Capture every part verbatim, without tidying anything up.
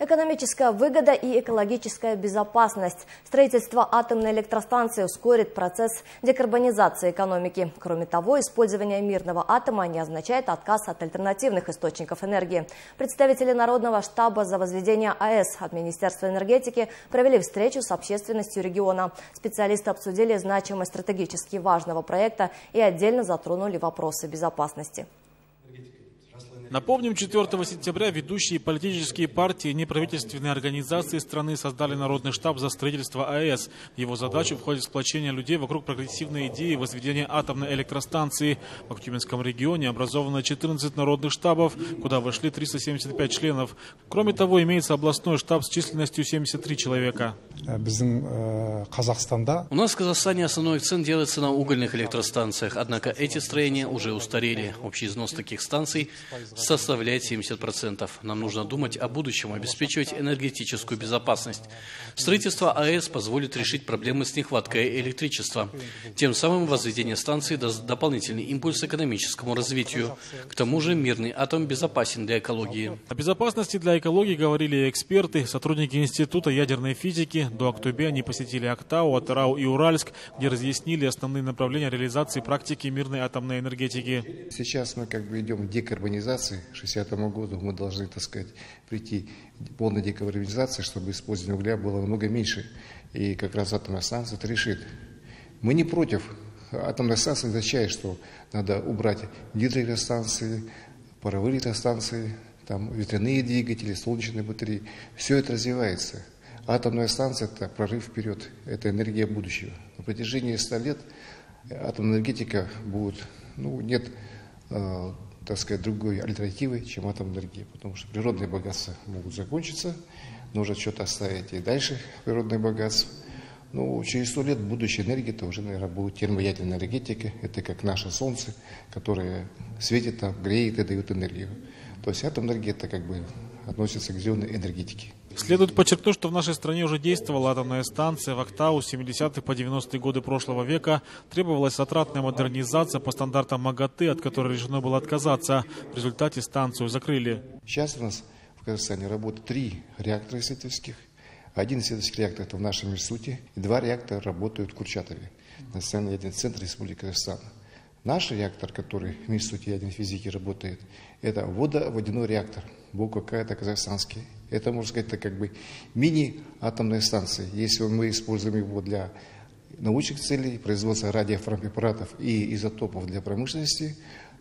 Экономическая выгода и экологическая безопасность. Строительство атомной электростанции ускорит процесс декарбонизации экономики. Кроме того, использование мирного атома не означает отказ от альтернативных источников энергии. Представители Народного штаба за возведение АЭС от Министерства энергетики провели встречу с общественностью региона. Специалисты обсудили значимость стратегически важного проекта и отдельно затронули вопросы безопасности. Напомним, четвёртого сентября ведущие политические партии и неправительственные организации страны создали Народный штаб за строительство АЭС. В его задачу входит сплочение людей вокруг прогрессивной идеи возведения атомной электростанции. В Актюбинском регионе образовано четырнадцать народных штабов, куда вошли триста семьдесят пять членов. Кроме того, имеется областной штаб с численностью семьдесят три человека. У нас в Казахстане основной акцент делается на угольных электростанциях, однако эти строения уже устарели. Общий износ таких станций составляет семьдесят процентов. Нам нужно думать о будущем, обеспечивать энергетическую безопасность. Строительство АЭС позволит решить проблемы с нехваткой электричества. Тем самым возведение станции даст дополнительный импульс экономическому развитию. К тому же мирный атом безопасен для экологии. О безопасности для экологии говорили эксперты, сотрудники Института ядерной физики. До Актобе они посетили Актау, Атырау и Уральск, где разъяснили основные направления реализации практики мирной атомной энергетики. Сейчас мы как бы идем к декарбонизации. К шестидесятому году мы должны, так сказать, прийти к полной декарбонизации, чтобы использование угля было намного меньше. И как раз атомная станция это решит. Мы не против. Атомная станция означает, что надо убрать гидроэлектростанции, паровые электростанции, там, ветряные двигатели, солнечные батареи. Все это развивается. Атомная станция – это прорыв вперед, это энергия будущего. На протяжении ста лет атомная энергетика будет, ну, нет, э, так сказать, другой альтернативы, чем атомная энергия, потому что природные богатства могут закончиться, нужно что-то оставить и дальше природные богатства. Ну, через сто лет будущая энергия, это уже, наверное, будет термоядерная энергетика, это как наше солнце, которое светит, там, греет и дает энергию. То есть атомная энергия – это как бы относится к зеленой энергетике. Следует подчеркнуть, что в нашей стране уже действовала атомная станция в Актау с семидесятых по девяностые годы прошлого века. Требовалась затратная модернизация по стандартам МАГАТЭ, от которой решено было отказаться. В результате станцию закрыли. Сейчас у нас в Казахстане работает три реактора исследовательских. Один исследовательский реактор – это в нашем институте, и два реактора работают в Курчатове, Национальный ядерный центр Республики Казахстан. Наш реактор, который в Институте ядерной физики работает, это водоводяной реактор, был какая-то казахстанский. Это, можно сказать, это как бы мини-атомная станция. Если мы используем его для научных целей, производства радиофармпрепаратов и изотопов для промышленности,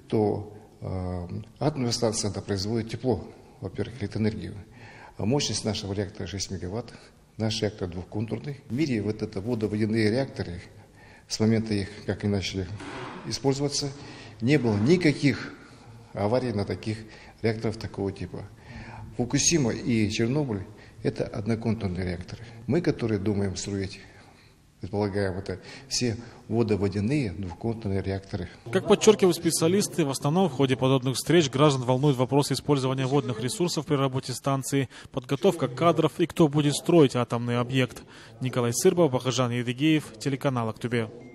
то э, атомная станция да, производит тепло, во-первых, электроэнергию. А мощность нашего реактора шесть мегаватт, наш реактор двухконтурный. В мире вот это водоводяные реакторы, с момента их, как они начали использоваться, не было никаких аварий на таких реакторах такого типа. Фукусима и Чернобыль – это одноконтурные реакторы. Мы, которые думаем строить, предполагаем, это все водоводяные двухконтурные реакторы. Как подчеркивают специалисты, в основном в ходе подобных встреч граждан волнует вопрос использования водных ресурсов при работе станции, подготовка кадров и кто будет строить атомный объект. Николай Сырбов, Бахажан Едыгеев, телеканал Актобе.